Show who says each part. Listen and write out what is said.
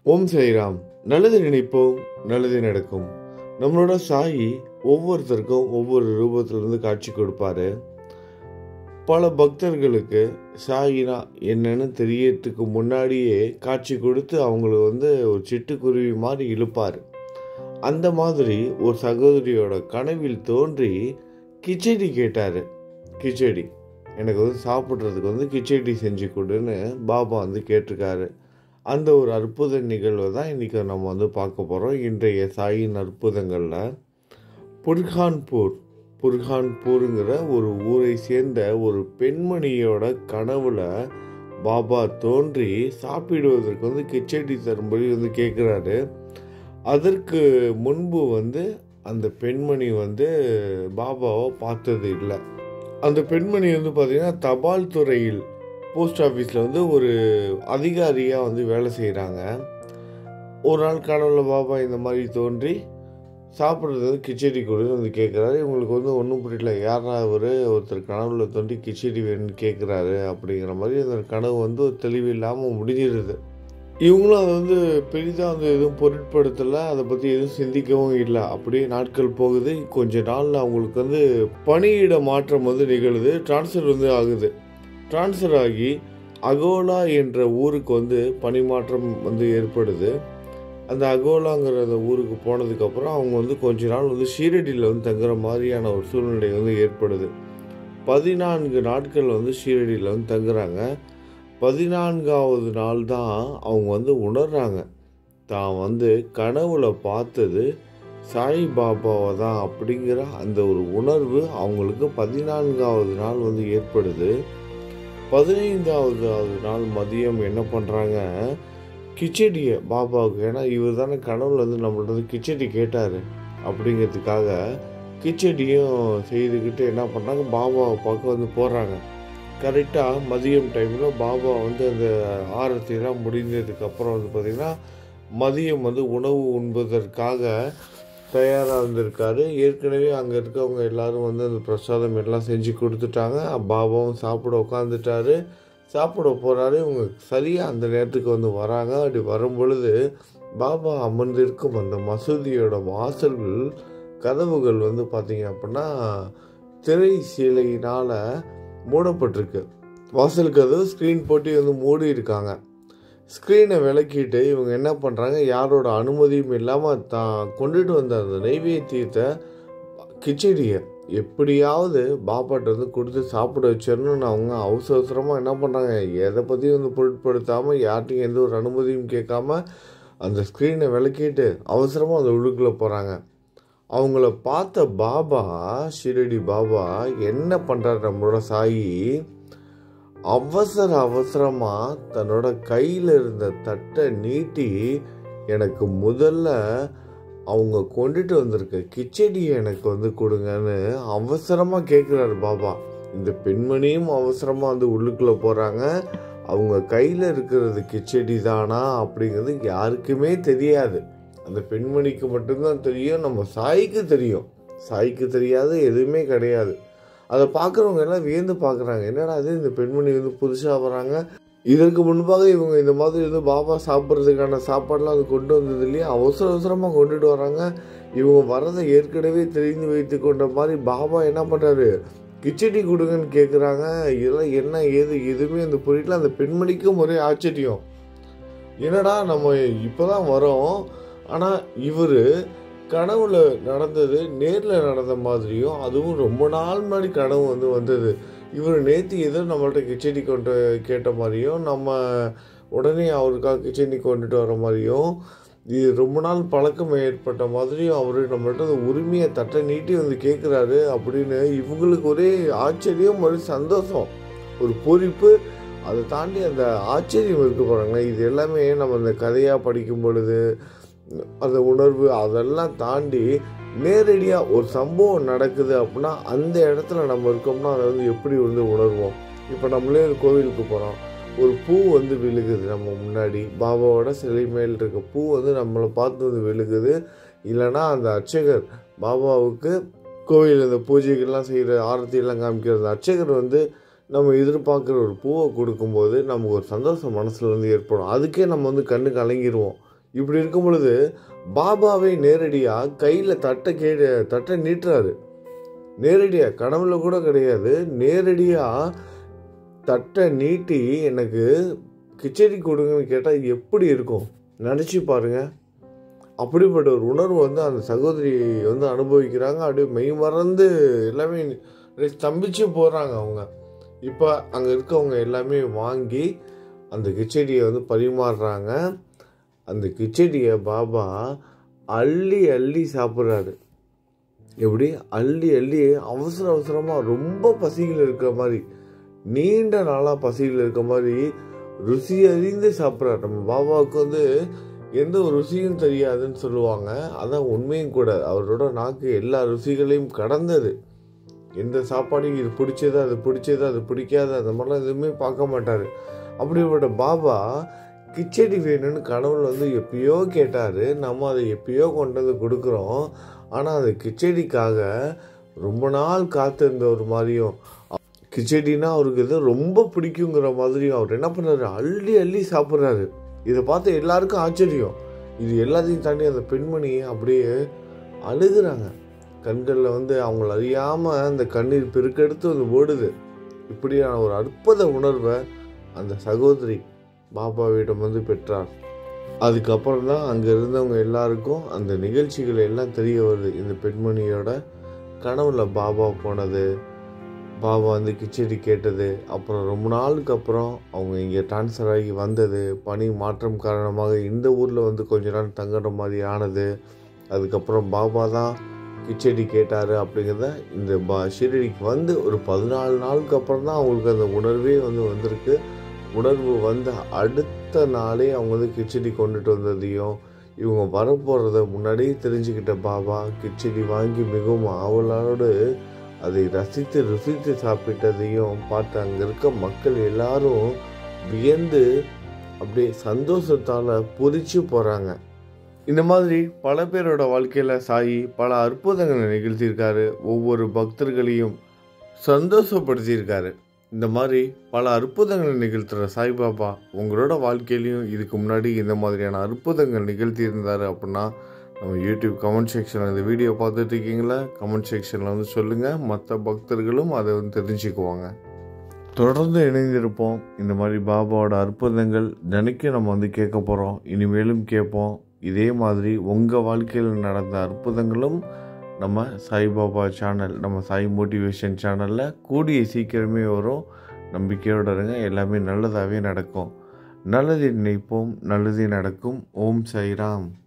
Speaker 1: ஓம் சாய்ராம். நல்லது நினைப்போம், நல்லது நடக்கும். நம்மளோட சாயி ஒவ்வொருத்தருக்கும் ஒவ்வொரு ரூபத்திலிருந்து காட்சி கொடுப்பாரு. பல பக்தர்களுக்கு சாயினா என்னன்னு தெரியறதுக்கு முன்னாடியே காட்சி கொடுத்து அவங்களுக்கு ஒரு சிட்டுக்குருவி மாதிரி இழுப்பார். அந்த மாதிரி ஒரு சகோதரியோட கனவில் தோன்றி கிச்சடி கேட்டார். கிச்சடி எனக்கு சாப்பிட்றதுக்கு கிச்சடி செஞ்சு கொடுன்னு பாபா கேட்டிருக்காரு. அந்த ஒரு அற்புத நிகழ்வை தான் இன்றைக்கி நம்ம பார்க்க போகிறோம். இன்றைய சாயின் அற்புதங்களில் புர்ஹான்பூருங்கிற ஒரு ஊரை சேர்ந்த ஒரு பெண்மணியோட கனவுல பாபா தோன்றி சாப்பிடுவதற்கு கிச்சடி தரும்படி கேட்குறாரு. அதற்கு முன்பு அந்த பெண்மணி பாபாவை பார்த்தது இல்லை. அந்த பெண்மணி பார்த்திங்கன்னா தபால் துறையில் போஸ்ட் ஆஃபீஸில் ஒரு அதிகாரியாக வேலை செய்கிறாங்க. ஒரு நாள் கனவுல பாபா இந்த மாதிரி தோன்றி சாப்பிட்றது கிச்சடி கொடுன்னு கேட்குறாரு. இவங்களுக்கு ஒன்றும் புரியல, யாரா ஒருத்தர் கனவுல தோன்றி கிச்சடி வேணும்னு கேட்குறாரு அப்படிங்கிற மாதிரி அந்த கனவு ஒரு தெளிவு இல்லாமல் முடிஞ்சிடுது. இவங்களும் அதை பெரிதாக எதுவும் பொருட்படுத்தலை, அதை பற்றி எதுவும் சிந்திக்கவும் இல்லை. அப்படியே நாட்கள் போகுது. கொஞ்ச நாளில் அவங்களுக்கு பணியிட மாற்றம் நிகழுது. ட்ரான்ஸ்ஃபர் ஆகுது. ட்ரான்ஸ்ஃபர் ஆகி அகோலா என்ற ஊருக்கு பணிமாற்றம் ஏற்படுது. அந்த அகோலாங்கிற அந்த ஊருக்கு போனதுக்கப்புறம் அவங்க கொஞ்ச நாள் ஷீரடியில் தங்குற மாதிரியான ஒரு சூழ்நிலை ஏற்படுது. 14 நாட்கள் ஷீரடியில் தங்குறாங்க. 14வது நாள் தான் அவங்க உணர்றாங்க, தான் கனவுல பார்த்தது சாய் பாபாவை தான் அப்படிங்கிற அந்த ஒரு உணர்வு அவங்களுக்கு 14வது நாள் ஏற்படுது. 15வது நாள் மதியம் என்ன பண்ணுறாங்க, கிச்சடியை பாபாவுக்கு, ஏன்னா இவர் தானே கனவுல நம்மள்ட்ட கிச்சடி கேட்டார் அப்படிங்கிறதுக்காக கிச்சடியும் செய்துக்கிட்டு என்ன பண்ணுறாங்க, பாபாவை பார்க்க போடுறாங்க. கரெக்டாக மதியம் டைமில் பாபா அந்த ஆரத்திலாம் முடிந்ததுக்கப்புறம் பார்த்திங்கன்னா மதியம் உணவு உண்பதற்காக தயாராக இருந்திருக்காரு. ஏற்கனவே அங்கே இருக்கவங்க எல்லோரும் அந்த பிரசாதம் எல்லாம் செஞ்சு கொடுத்துட்டாங்க. பாபாவும் சாப்பிட உட்காந்துட்டாரு. சாப்பிட போகிறாரு. இவங்க சரியாக அந்த நேரத்துக்கு வராங்க. அப்படி வரும்பொழுது பாபா அமர்ந்திருக்கும் அந்த மசூதியோட வாசல்கள் கதவுகள் பார்த்திங்க அப்படின்னா திரை சீலையினால் மூடப்பட்டிருக்கு. வாசல் கதவு ஸ்க்ரீன் போட்டு மூடி இருக்காங்க. ஸ்க்ரீனை விளக்கிட்டு இவங்க என்ன பண்ணுறாங்க, யாரோட அனுமதியும் இல்லாமல் தான் கொண்டுட்டு வந்த அந்த நெய்வேத்தியத்தை கிச்சடியை எப்படியாவது பாப்பாட்ட கொடுத்து சாப்பிட வச்சிடணும்னு அவங்க அவசரமாக என்ன பண்ணுறாங்க, எதை பற்றியும் பொருட்படுத்தாமல் யார்ட்டையும் எந்த ஒரு அனுமதியும் கேட்காம அந்த ஸ்க்ரீனை விளக்கிட்டு அவசரமாக அந்த உள்ளுக்குள்ளே போகிறாங்க. அவங்கள பார்த்த பாபா, ஷிரடி பாபா என்ன பண்ணுறாரு, நம்மளோட சாயி அவசரமாக தன்னோட கையில் இருந்த தட்டை நீட்டி எனக்கு முதல்ல அவங்க கொண்டுட்டு வந்திருக்க கிச்சடியை எனக்கு கொடுங்கன்னு அவசரமாக கேட்குறாரு பாபா. இந்த பெண்மணியும் அவசரமாக உள்ளுக்குள்ளே போகிறாங்க. அவங்க கையில் இருக்கிறது கிச்சடி தானா அப்படிங்கிறது யாருக்குமே தெரியாது. அந்த பெண்மணிக்கு மட்டும்தான் தெரியும், நம்ம சாய்க்கு தெரியும். சாய்க்கு தெரியாத எதுவுமே கிடையாது. அதை பார்க்குறவங்க எல்லாம் வியந்து பார்க்குறாங்க, என்னடா அது இந்த பெண்மணி புதுசாக வராங்க. இதற்கு முன்பாக இவங்க இந்த மாதிரி பாபா சாப்பிட்றதுக்கான சாப்பாடெலாம் கொண்டு வந்தது இல்லையா, அவசரமாக கொண்டுட்டு வராங்க. இவங்க வரதை ஏற்கனவே தெரிந்து வைத்து கொண்ட மாதிரி பாபா என்ன பண்ணுறாரு, கிச்சடி கொடுங்கன்னு கேட்குறாங்க. இதெல்லாம் என்ன ஏது எதுவுமே புரியல. அந்த பெண்மணிக்கும் ஒரே ஆச்சரியம், என்னடா நம்ம இப்போ தான் வரோம், ஆனால் இவர் கனவுல நடந்தது நேரில் நடந்த மாதிரியும், அதுவும் ரொம்ப நாள் முன்னாடி கனவு வந்தது. இவர் நேற்று ஏதோ நம்மள்ட்ட கிச்சடி கொண்டு கேட்ட மாதிரியும், நம்ம உடனே அவருக்காக கிச்சடி கொண்டுட்டு வர மாதிரியும், இது ரொம்ப நாள் பழக்கம் ஏற்பட்ட மாதிரியும் அவர் நம்மள்ட்ட உரிமையை தட்டை நீட்டி கேட்குறாரு அப்படின்னு இவங்களுக்கு ஒரே ஆச்சரியம், ஒரு சந்தோஷம், ஒரு பூரிப்பு. அதை தாண்டி அந்த ஆச்சரியம் இருக்க போகிறாங்களே, இது எல்லாமே நம்ம அந்த கதையாக படிக்கும் பொழுது அந்த உணர்வு அதெல்லாம் தாண்டி நேரடியாக ஒரு சம்பவம் நடக்குது அப்படின்னா அந்த இடத்துல நம்ம இருக்கோம்னா அதை எப்படி உணர்வோம். இப்போ நம்மளே ஒரு கோவிலுக்கு போகிறோம், ஒரு பூ விழுகுது நம்ம முன்னாடி, பாபாவோட சிலை மேல் இருக்க பூ நம்மளை பார்த்து விழுகுது. இல்லைனா அந்த அர்ச்சகர் பாபாவுக்கு கோவில் அந்த பூஜைகள்லாம் செய்கிற ஆரத்தியெல்லாம் காமிக்கிறது அர்ச்சகர் நம்ம எதிர்பார்க்குற ஒரு பூவை கொடுக்கும்போது நமக்கு ஒரு சந்தோஷம் மனசில் ஏற்படும். அதுக்கே நம்ம கண்ணு கலங்கிடுவோம். இப்படி இருக்கும் பொழுது பாபாவை நேரடியாக கையில் தட்டை நீட்டுறாரு. நேரடியாக, கனவுல கூட கிடையாது, நேரடியாக தட்டை நீட்டி எனக்கு கிச்சடி கொடுங்கன்னு கேட்டால் எப்படி இருக்கும் நினச்சி பாருங்க. அப்படிப்பட்ட ஒரு உணர்வு அந்த சகோதரி அனுபவிக்கிறாங்க. அப்படியே மெய் மறந்து எல்லாமே ஸ்தம்பிச்சு போகிறாங்க அவங்க. இப்போ அங்கே இருக்கவங்க எல்லாமே வாங்கி அந்த கிச்சடியை பரிமாறுறாங்க. அந்த கிச்சடியை பாபா அள்ளி அள்ளி சாப்பிட்றாரு. எப்படி அள்ளி அள்ளி அவசர அவசரமாக ரொம்ப பசியில் இருக்கிற மாதிரி, நீண்ட நாளாக பசியில் இருக்க மாதிரி ருசி அறிந்து சாப்பிட்றாரு. நம்ம பாபாவுக்கு எந்த ஒரு ருசியும் தெரியாதுன்னு சொல்லுவாங்க. அதான் உண்மையும் கூட. அவரோட நாக்கு எல்லா ருசிகளையும் கடந்தது. எந்த சாப்பாடையும் இது பிடிச்சது அது பிடிக்காது அந்த மாதிரிலாம் எதுவுமே பார்க்க மாட்டார். அப்படிப்பட்ட பாபா கிச்சடி வேணும்னு கனவுல எப்பயோ கேட்டார். நம்ம அதை எப்பயோ கொண்டு கொடுக்குறோம். ஆனால் அந்த கிச்சடிக்காக ரொம்ப நாள் காத்திருந்த ஒரு மாதிரியும், கிச்சடினா அவருக்கு ரொம்ப பிடிக்குங்கிற மாதிரியும் அவர் என்ன பண்ணுறாரு, அள்ளி அள்ளி சாப்பிட்றாரு. இதை பார்த்து எல்லாருக்கும் ஆச்சரியம். இது எல்லாத்தையும் தாண்டி அந்த பெண்மணி அப்படியே அழுகுறாங்க. கண்களில் அவங்கள அறியாமல் அந்த கண்ணீர் பெருக்கெடுத்து ஓடுது. இப்படியான ஒரு அற்புத உணர்வை அந்த சகோதரி பாபாவிடம் பெற்றார். அதுக்கப்புறம் தான் அங்கே இருந்தவங்க எல்லாருக்கும் அந்த நிகழ்ச்சிகள் எல்லாம் தெரிய வருது. இந்த பெண்மணியோட கனவுல பாபா போனது, பாபா கிச்சடி கேட்டது, அப்புறம் ரொம்ப நாளுக்கு அப்புறம் அவங்க இங்கே ட்ரான்ஸ்ஃபர் ஆகி வந்தது, பணி மாற்றம் காரணமாக இந்த ஊரில் கொஞ்ச நாள் தங்குற மாதிரி ஆனது. அதுக்கப்புறம் பாபா தான் கிச்சடி கேட்டார் அப்படிங்கிறத இந்த ஷிரடிக்கு ஒரு 14 நாளுக்கு அப்புறம் தான் அவங்களுக்கு அந்த உணர்வே வந்திருக்கு. உணர்வு அடுத்த நாளே அவங்க கிச்சடி கொண்டுட்டு வந்ததையும் இவங்க வரப்போகிறத முன்னாடியே தெரிஞ்சுக்கிட்ட பாபா கிச்சடி வாங்கி மிகவும் ஆவலோடு அதை ருசித்து சாப்பிட்டதையும் பார்த்து அங்கே இருக்க மக்கள் எல்லாரும் வியந்து அப்படியே சந்தோஷத்தால் பூரிச்சு போகிறாங்க. இந்த மாதிரி பல பேரோட வாழ்க்கையில் சாயி பல அற்புதங்களை நிகழ்த்தியிருக்காரு. ஒவ்வொரு பக்தர்களையும் சந்தோஷப்படுத்தியிருக்காரு. இந்த மாதிரி பல அற்புதங்களை நிகழ்த்துகிற சாய்பாபா உங்களோட வாழ்க்கையிலையும் இதுக்கு முன்னாடி இந்த மாதிரியான அற்புதங்கள் நிகழ்த்தியிருந்தார் அப்படின்னா நம்ம யூடியூப் கமெண்ட் செக்ஷனில் இந்த வீடியோ பார்த்துட்டு இருக்கீங்களா, கமெண்ட் செக்ஷனில் சொல்லுங்கள். மற்ற பக்தர்களும் அதை தெரிஞ்சுக்குவாங்க. தொடர்ந்து இணைந்திருப்போம். இந்த மாதிரி பாபாவோட அற்புதங்கள் தினைக்கும் நம்ம கேட்க போகிறோம். இனிமேலும் கேட்போம். இதே மாதிரி உங்கள் வாழ்க்கையில் நடந்த அற்புதங்களும் நம்ம சாய்பாபா சேனல், நம்ம சாய் மோட்டிவேஷன் சேனலில் கூடிய சீக்கிரமே வரும். நம்பிக்கையோடு இருங்க. எல்லாமே நல்லதாகவே நடக்கும். நல்லதை நினைப்போம், நல்லதே நடக்கும். ஓம் சாய்ராம்.